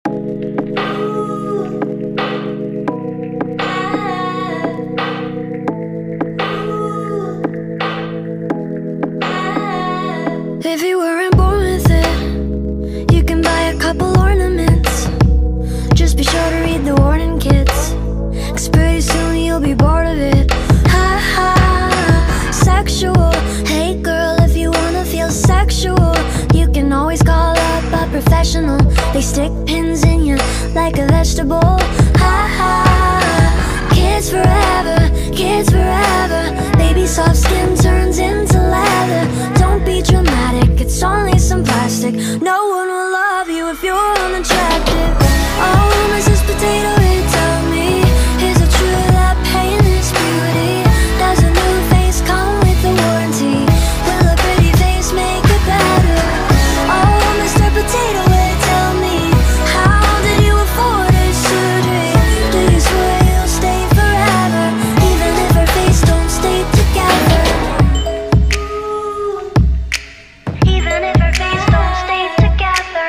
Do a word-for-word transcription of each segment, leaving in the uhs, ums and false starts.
If you weren't born with it, you can buy a couple ornaments. Just be sure to read the warning kits, 'cause pretty soon you'll be bored of it. Ha ha, sexual. Hey girl, if you wanna feel sexual, you can always call up a professional. They stick pins in you like a vegetable. Ha ha, kids forever, kids forever. Baby soft skin turns into leather. Don't be dramatic, it's only some plastic. No one will love you if you're unattractive. Oh, Missus Potato Head, tell me, is it true that pain is beauty? Does a new face come with a warranty? Will a pretty face make it better? Oh, Mister Potato Head, tell me, how did you afford this surgery? Do you swear you'll stay forever, even if her face don't stay together? Even if her face don't stay together.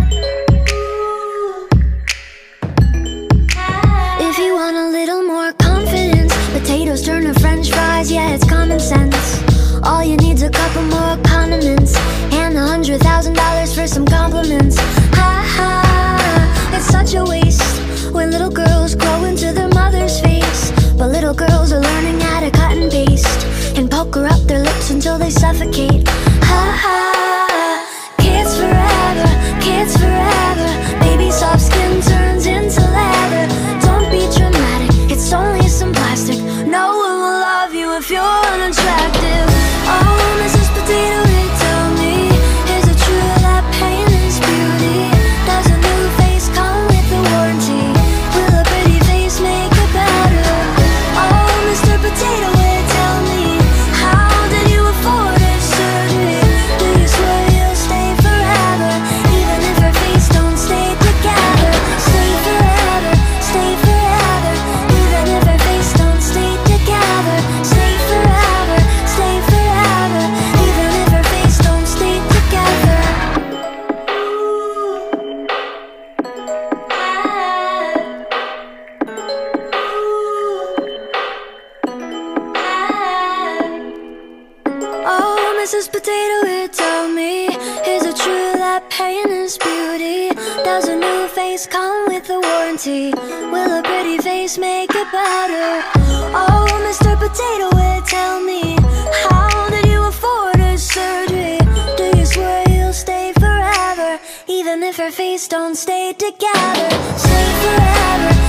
If you want a little more confidence, potatoes turn to french fries, yeah, it's common sense. All you need's a couple more condiments and a hundred thousand dollars for some compliments. Ha ha, it's such a waste when little girls grow into their mother's face. But little girls are learning how to cut and paste and pucker up their lips until they suffocate. Ha ha, kids forever, kids forever. Baby soft skin turns into leather. Don't be dramatic, it's only some plastic. No one will love you if you're unattractive. Oh, Missus Potato Head, tell me, is it true that pain is beauty? Does a new face come with a warranty? Will a pretty face make it better? Oh, Mister Potato Head, tell me, how did you afford this surgery? Do you swear you'll stay forever, even if her face don't stay together? Stay forever, stay forever, even if her face don't stay together. Stay forever, stay forever, even if her face don't stay together. Oh, Missus Potato Head, tell me, is it true that pain is beauty? Does a new face come with a warranty? Will a pretty face make it better? Oh, Mister Potato Head, tell me, how did you afford this surgery? Do you swear you'll stay forever, even if her face don't stay together? Stay forever,